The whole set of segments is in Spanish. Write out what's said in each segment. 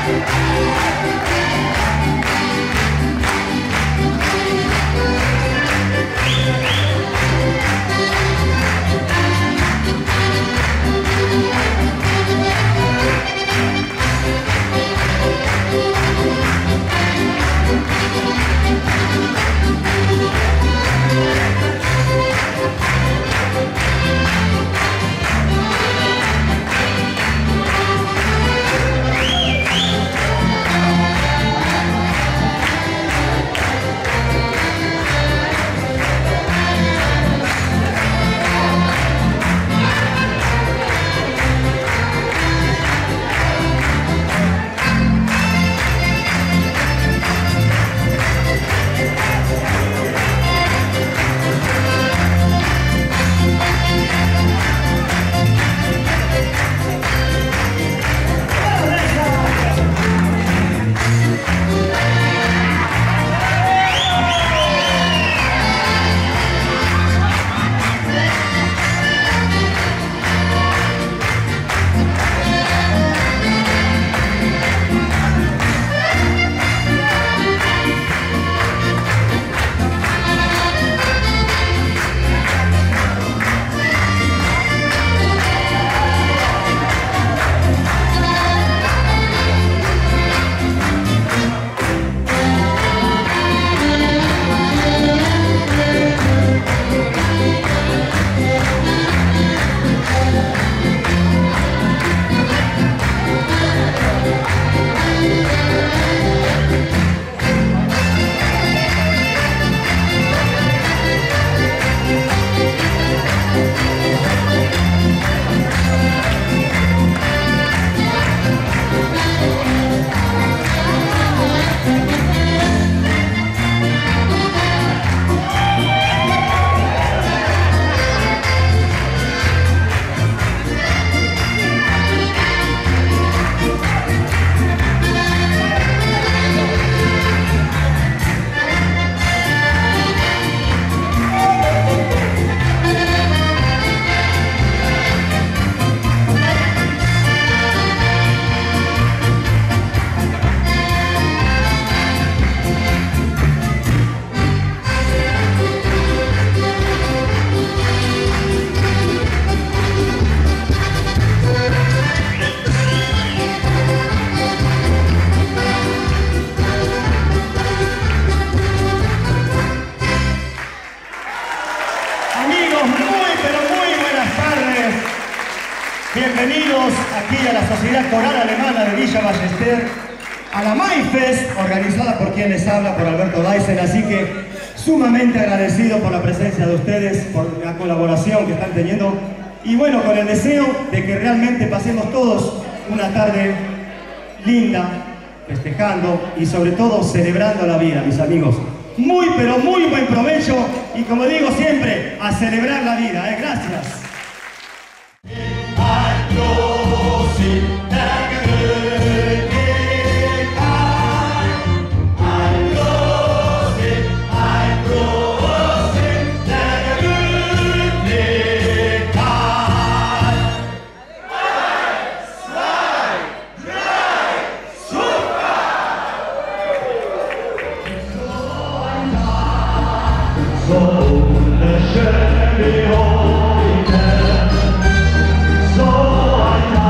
Bienvenidos aquí a la Sociedad Coral Alemana de Villa Ballester, a la Maifest, organizada por quien les habla, por Alberto Dyson, así que sumamente agradecido por la presencia de ustedes, por la colaboración que están teniendo, y bueno, con el deseo de que realmente pasemos todos una tarde linda, festejando y sobre todo celebrando la vida, mis amigos. Muy, pero muy buen provecho, y como digo siempre, a celebrar la vida, gracias. So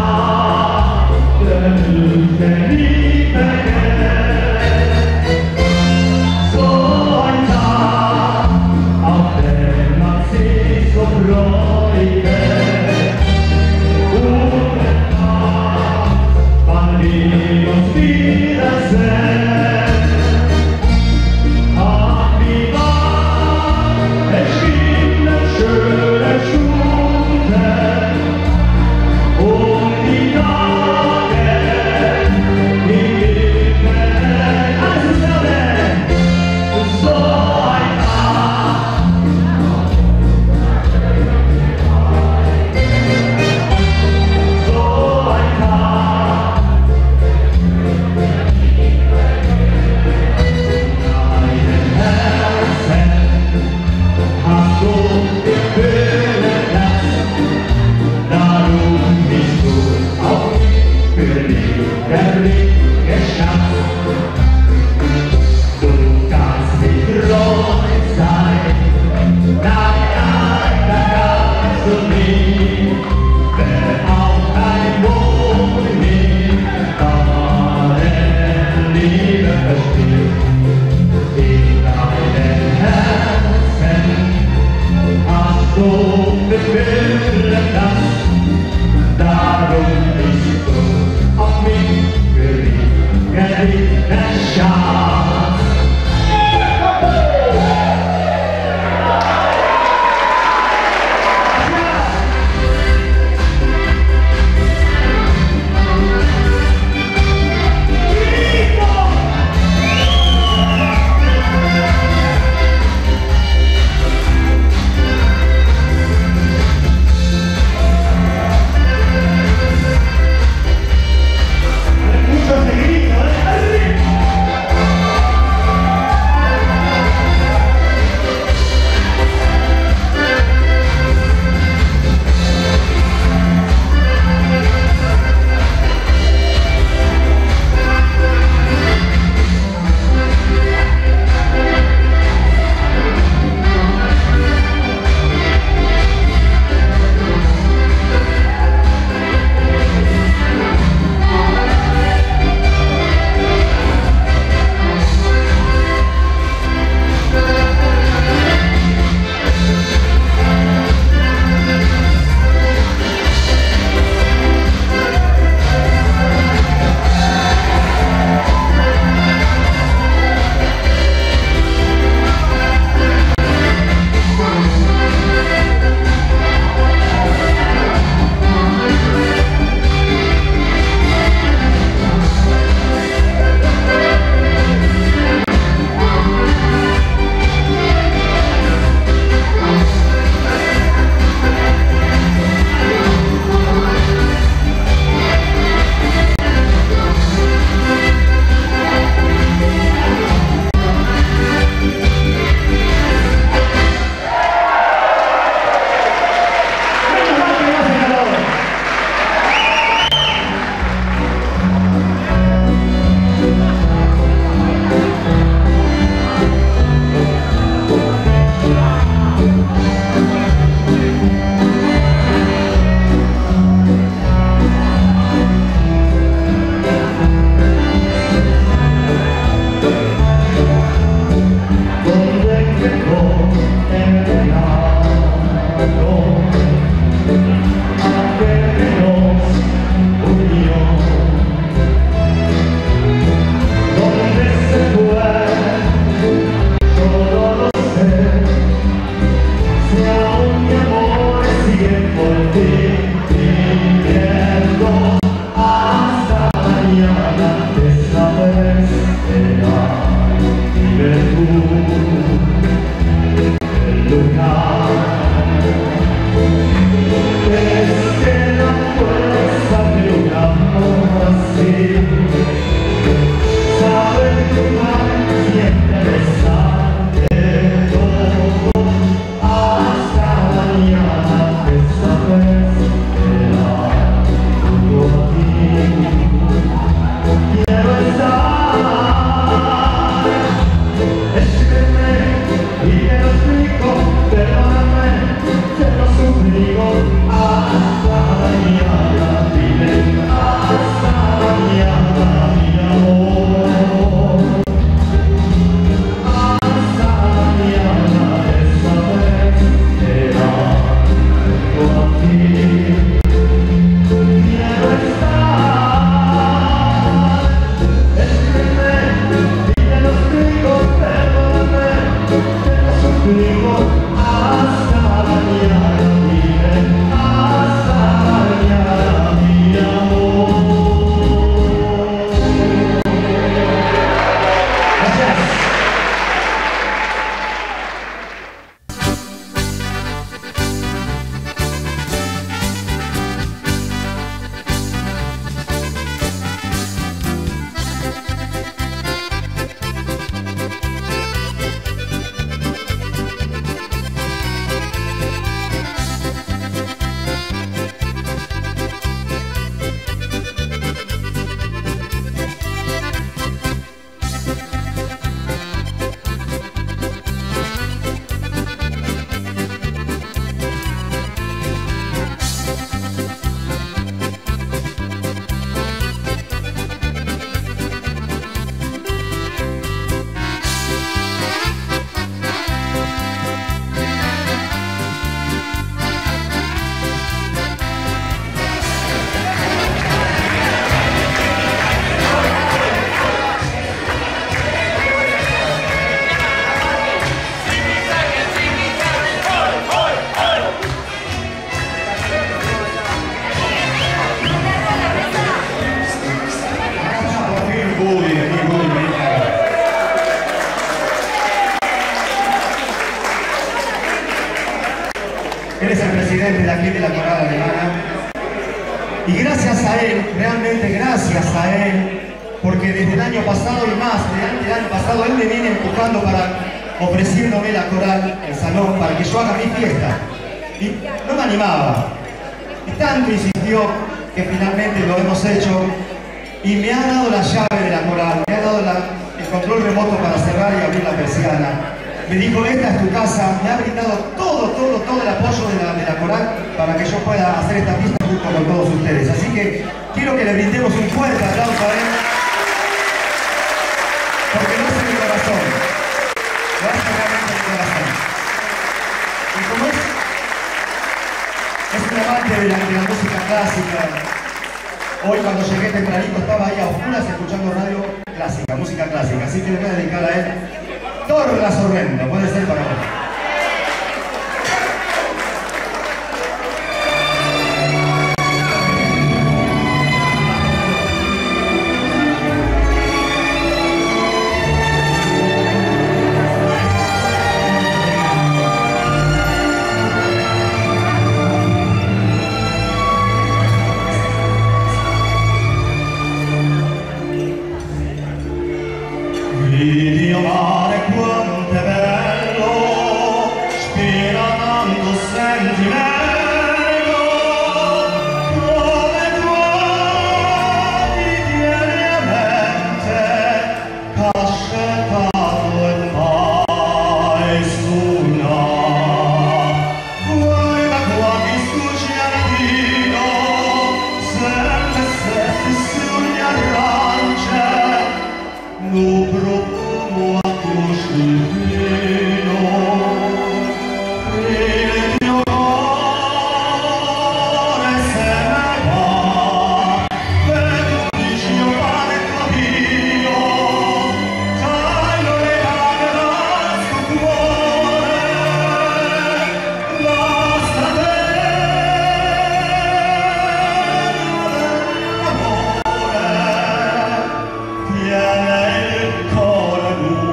Darum bist du auf mich verliebt, aquí de la Coral Alemana. Y gracias a él, realmente gracias a él, porque desde el año pasado y más, desde el año pasado, él me viene empujando ofreciéndome la coral, el salón, para que yo haga mi fiesta. Y no me animaba. Y tanto insistió que finalmente lo hemos hecho. Y me ha dado la llave de la coral, me ha dado el control remoto para cerrar y abrir la persiana. Me dijo, esta es tu casa, me ha brindado todo el apoyo de la coral para que yo pueda hacer esta fiesta junto con todos ustedes. Así que quiero que le brindemos un fuerte aplauso a él, porque lo hace mi corazón, lo hace realmente mi corazón. Y como es un amante de la música clásica, hoy cuando llegué tempranito estaba ahí a oscuras escuchando radio clásica, música clásica, así que le voy a dedicar a él Torla Sorrento, puede ser para vos. Dio mare quanto è bello, spira tanto sentimento, come tu ti tieni a mente, che ha sceltato e fai suona. Guarda qua mi scusi a latino, sempre se sogni arrange, no profumo a coscivino, il mio cuore se ne va, e tu dici io vale capio, taglio le gambe dal suo cuore, basta te, tiene il cuore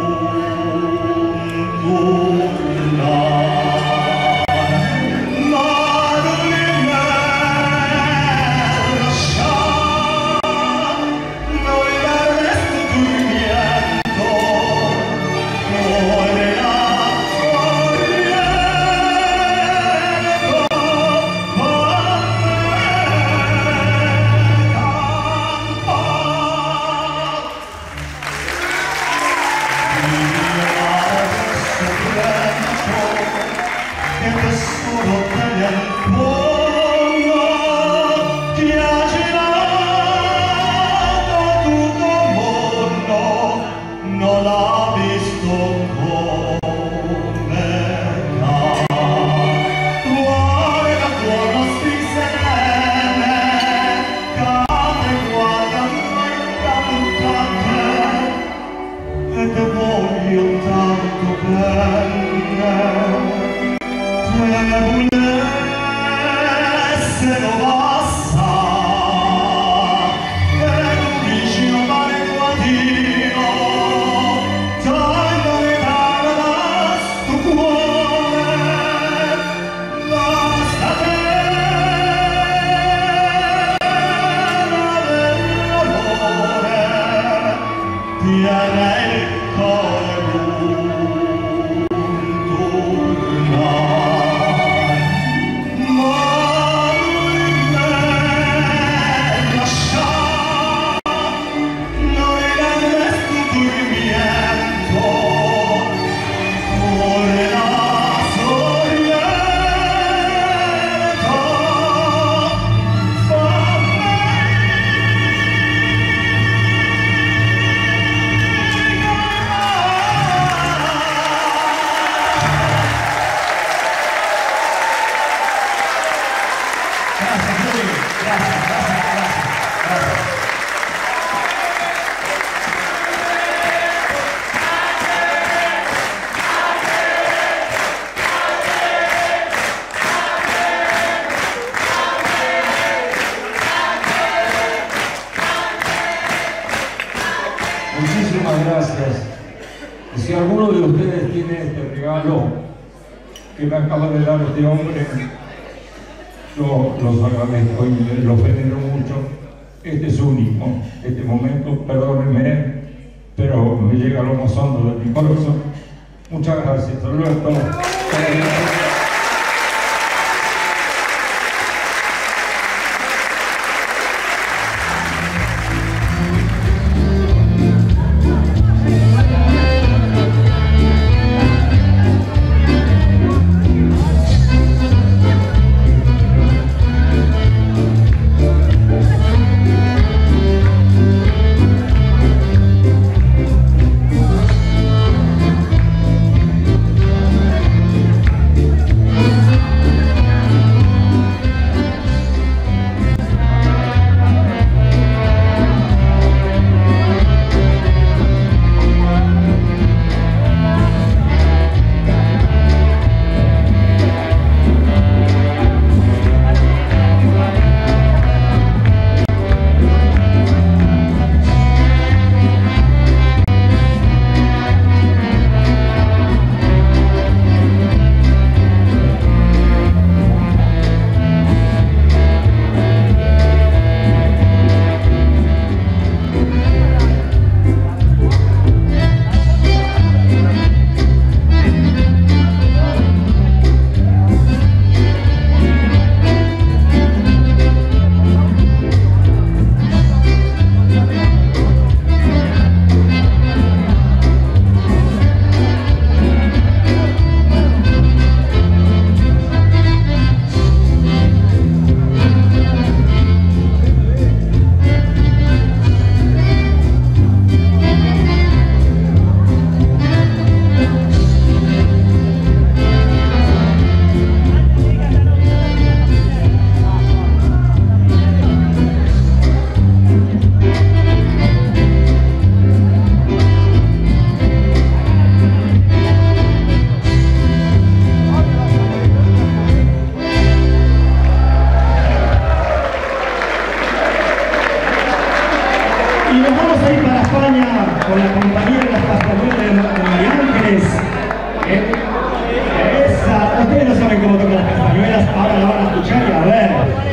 Muchísimas gracias. Y si alguno de ustedes tiene este regalo que me acaba de dar este hombre, los agradezco y los venero mucho. Este es único, este momento, perdónenme, pero me llega a lo más hondo de mi corazón. Muchas gracias, Alberto. con la compañía de las castañuelas de María Ángeles. Esa, ustedes no saben cómo tocan las castañuelas, ahora la van a escuchar y a ver.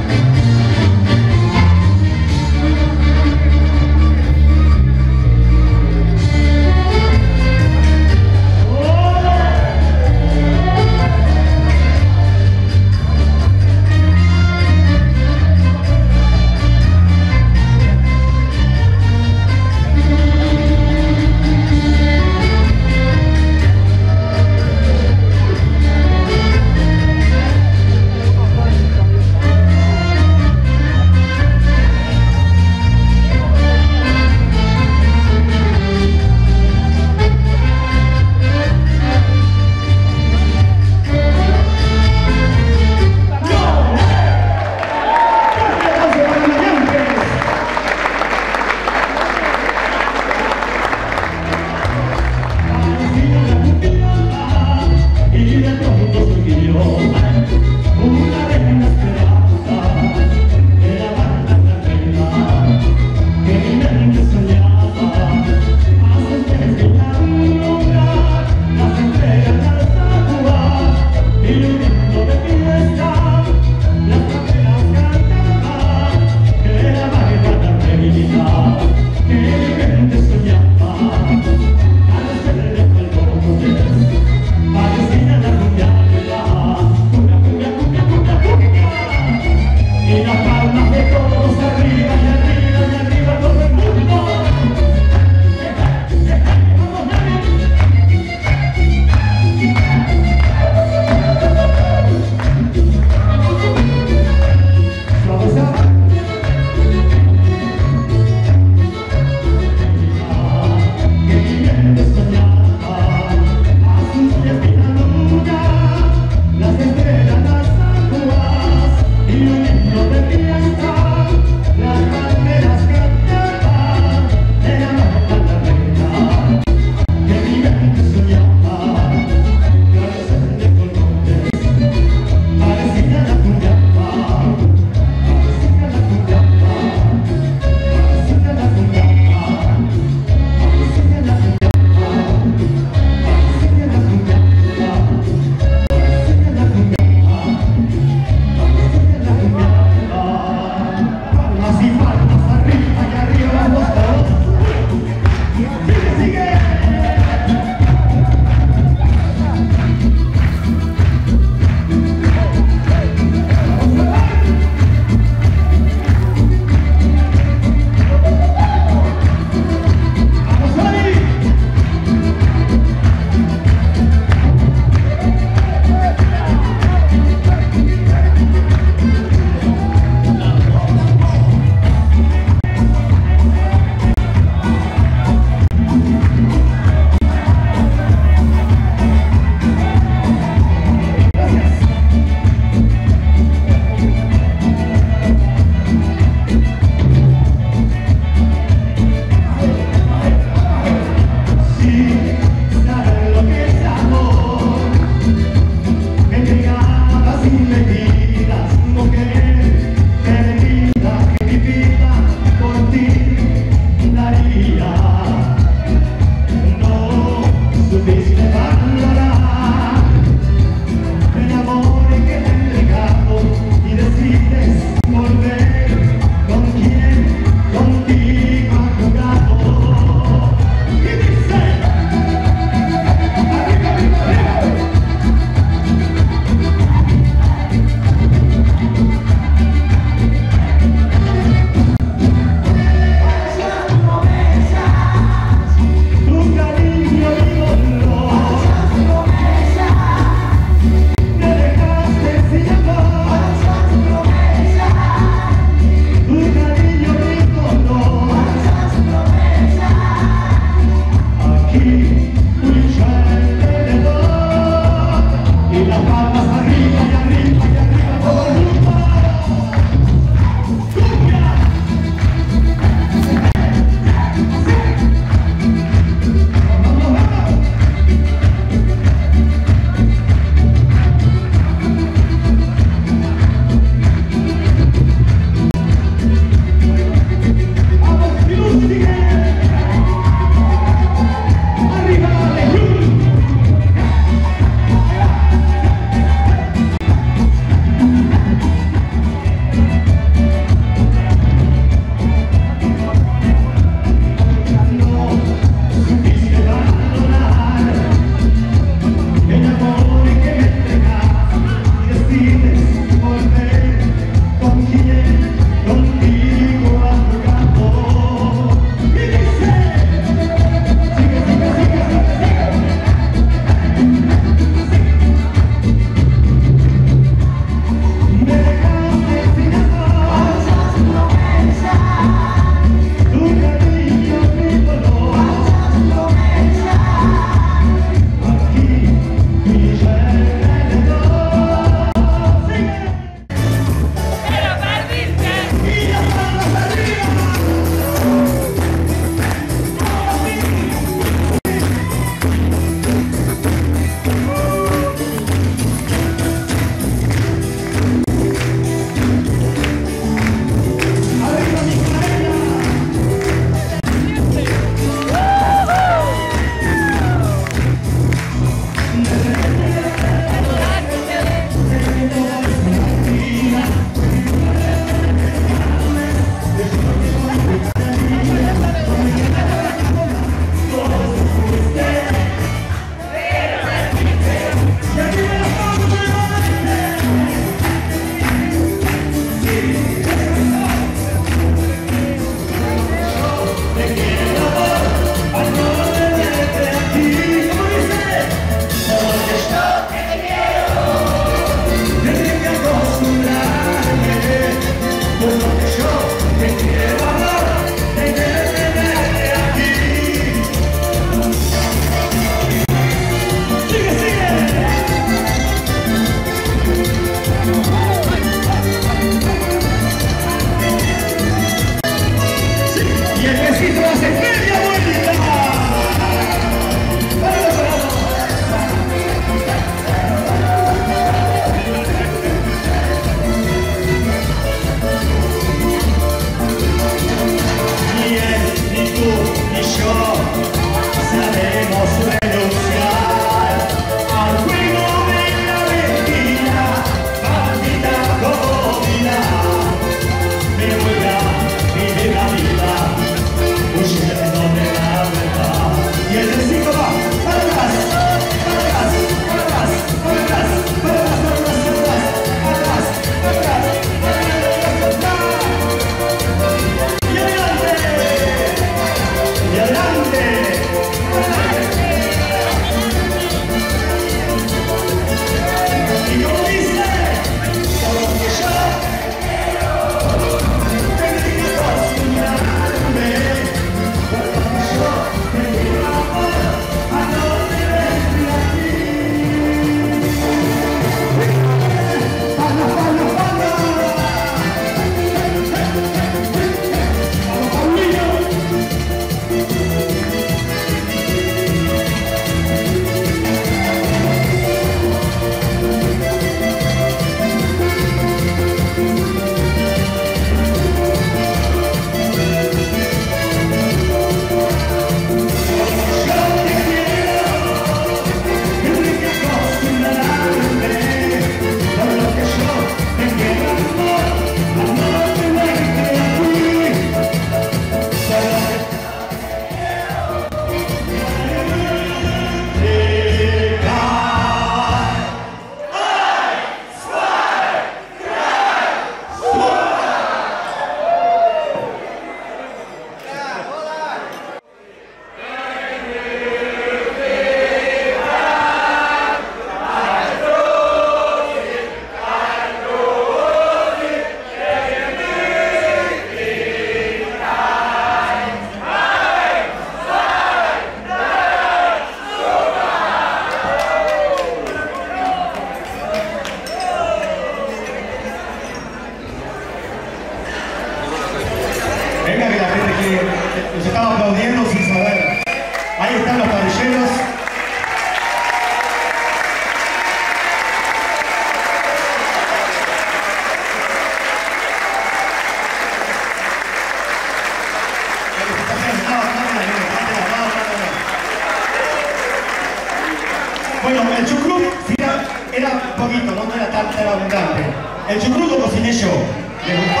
Bueno, el chucrut era poquito, no era tan abundante. El chucrut lo cociné yo. ¿Les gustó?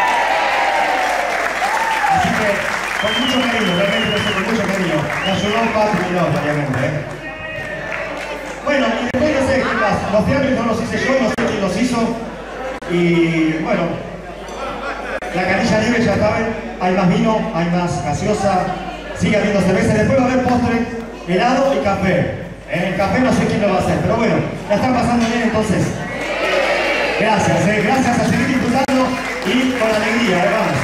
Así que, con mucho cariño, realmente lo hice con mucho cariño. Me ayudó Patrick Muñoz, obviamente. Bueno, y después no sé qué más. Los fiambres no los hice yo, no sé quién los hizo. Y bueno, la canilla libre ya saben, hay más vino, hay más gaseosa, sigue habiendo cerveza. Después va a haber postre, helado y café. El café no sé quién lo va a hacer, pero bueno, la están pasando bien entonces. Gracias, gracias a seguir disfrutando y con alegría, además.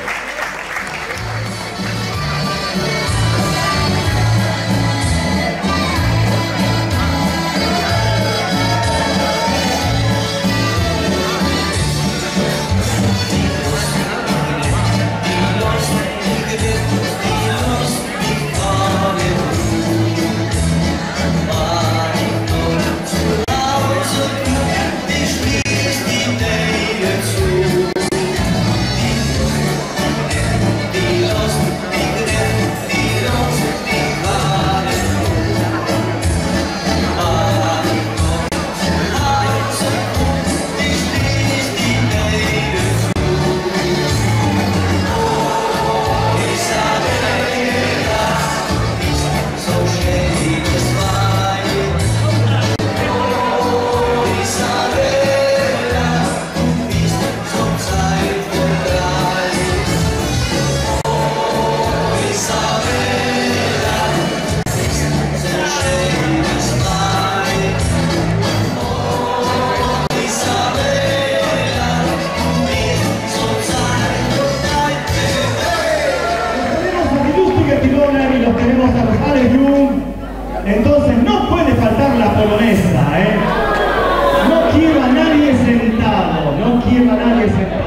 Entonces no puede faltar la polonesa, ¿eh? No quiero a nadie sentado, no quiero a nadie sentado.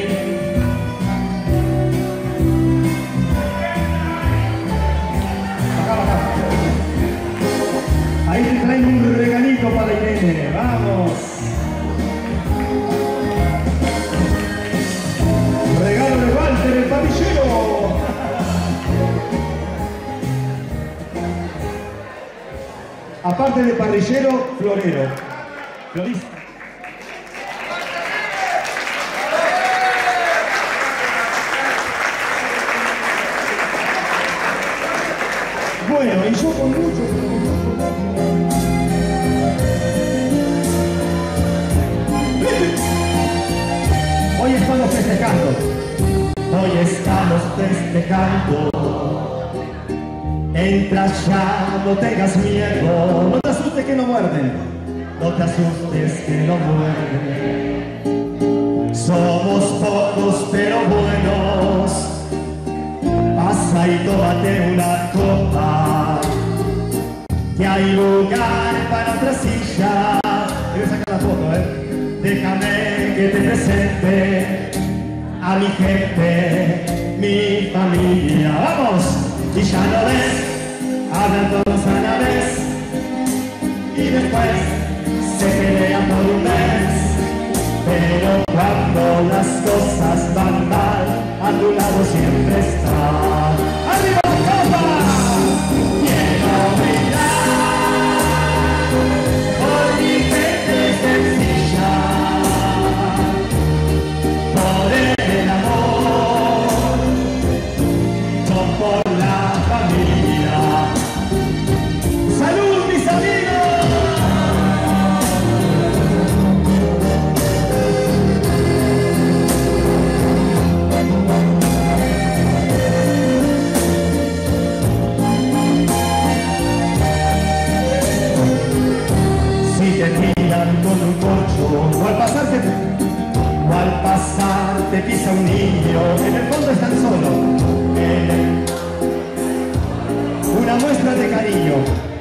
Ahí te traen un regalito para Irene, vamos. Regalo de Walter, el parrillero. Aparte de parrillero, florero. Florista. Bueno, y yo con mucho. Hoy estamos festejando. Hoy estamos festejando. Entra ya, no tengas miedo. No te asustes que no muerden. No te asustes que no muerden. Somos pocos pero buenos. Pasa y tómate una copa. Que hay lugar para otra silla. Voy a sacar la foto, Déjame que te presente a mi gente, mi familia. ¡Vamos! Y ya lo ves, hablan todos a la vez y después se pelean por un mes. Pero cuando las cosas van mal, a tu lado siempre está. ¡Arriba la copa! Quiero brindar por mi gente sencilla, por el amor, no por la familia. ¡Salud, mis amigos! Si te tiran con un corcho o al pasar te pisa un niño, en el fondo están solo. Una muestra de cariño.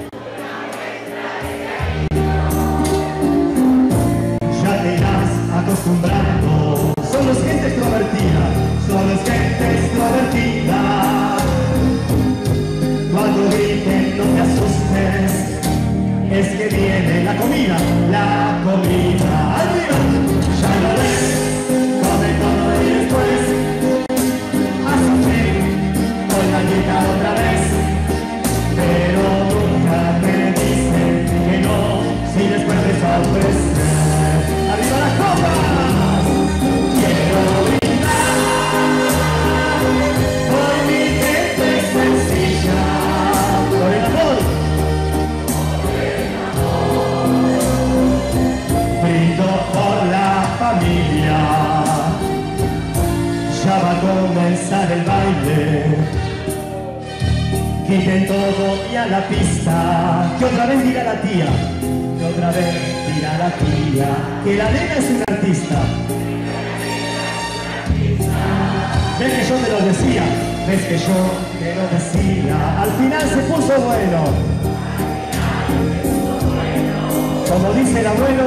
Ya te irás acostumbrando. Somos gente extrovertida, somos gente extrovertida. Cuando griten no te asustes, es que viene la comida, la comida. ¡Arriba! Ya lo ves, come todo y después a sufrir con la guitarra otra vez. Pero nunca te dicen que no, si después te ofrecer. ¡Arriba las copas! Quiero brindar por mi gente sencilla, por el amor. Brindo por la familia. Ya va a comenzar el baile. Quiten todo y a la pista. Que otra vez dirá la tía. Que otra vez dirá la tía. Que la nena es una artista. Ves que yo te lo decía. Ves que yo te lo decía. Al final se puso bueno. Como dice el abuelo,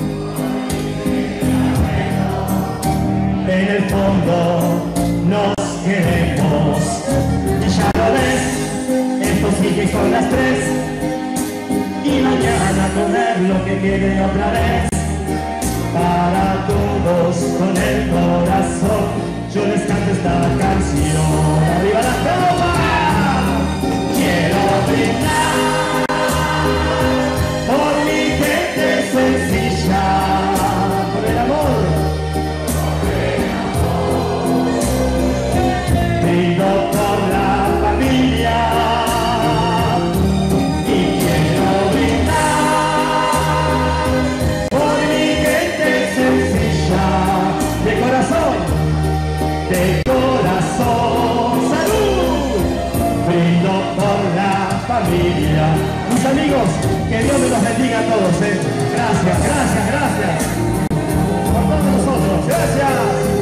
en el fondo nos queremos. Y ya lo ves, esto sigue con las 3. Y mañana comer lo que quede otra vez. Para todos con el corazón, yo les canto esta canción. ¡Arriba la copa! Quiero brindar por mi gente sencilla, por el amor. Brindo por la familia y quiero brindar por mi gente sencilla, de corazón, salud. Brindo por la familia. Mis amigos, que Dios me los bendiga a todos. Gracias, gracias, gracias por todos nosotros. Gracias.